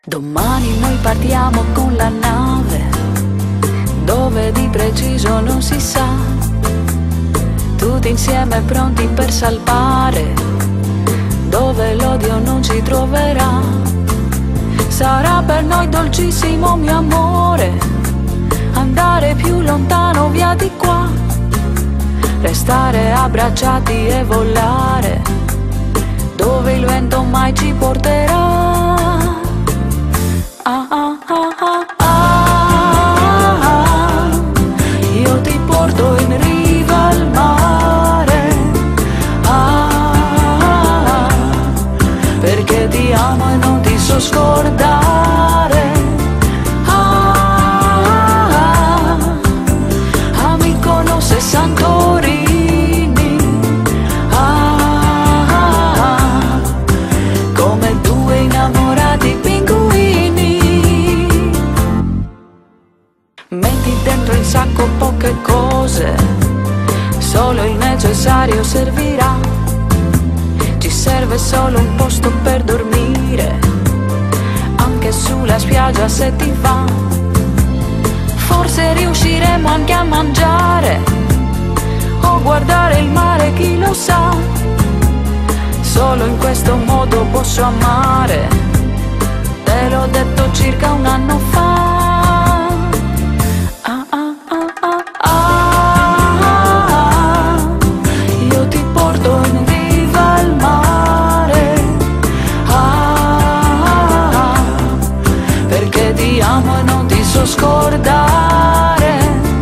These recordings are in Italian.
Domani noi partiamo con la nave, dove di preciso non si sa, tutti insieme pronti per salpare, dove l'odio non ci troverà. Sarà per noi dolcissimo, mio amore, andare più lontano via di qua, restare abbracciati e volare, dove il vento mai ci porterà. Io ti porto in riva al mare, perché ti amo e non ti so scordare. Amico, no sé Santorini, come due innamorati pinguini. Metti dentro il sacco poche cose, solo il necessario servirà. Ci serve solo un posto per dormire, anche sulla spiaggia se ti va. Forse riusciremo anche a mangiare o guardare il mare, chi lo sa. Solo in questo modo posso amare, te l'ho detto circa un anno fa. Io ti porto in riva al mare, perché ti amo e non ti so scordare.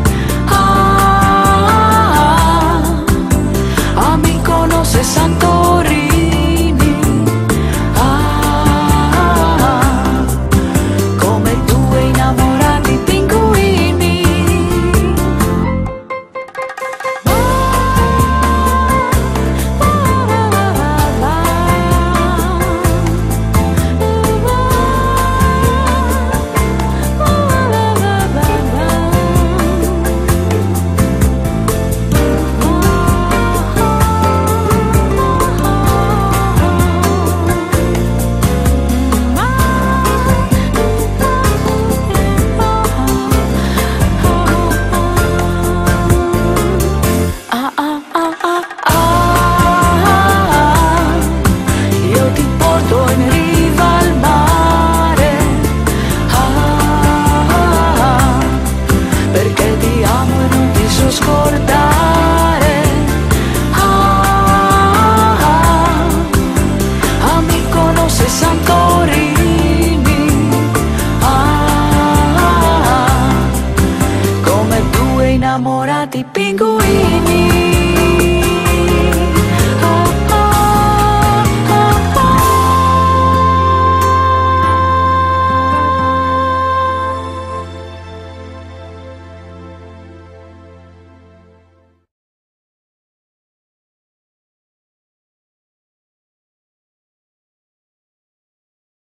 Amico, no sé Santorini, come due innamorati pinguini. Io ti porto in riva al mare, perché ti amo e non ti so scordare. Amico, no sé Santorini, come due innamorati pinguini.